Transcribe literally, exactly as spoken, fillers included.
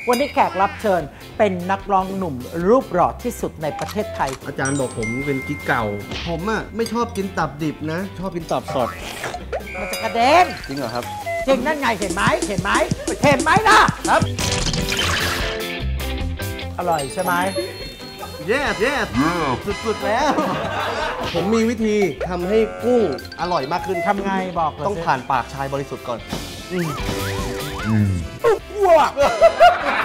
วันนี้แขกรับเชิญเป็นนักร้องหนุ่มรูปหล่อที่สุดในประเทศไทยอาจารย์บอกผมเป็นกิ๊กเก่าผมอ่ะไม่ชอบกินตับดิบนะชอบกินตับสดมันจะกระเด็นจริงเหรอครับจริงนั่นไงเห็นไหมเห็นไหมเห็นไหมล่ะครับอร่อยใช่ไหมเย้เย้สุดๆแล้วผมมีวิธีทำให้กุ้งอร่อยมากขึ้นทำไงบอกต้องผ่านปากชายบริสุทธิ์ก่อนอืมว้า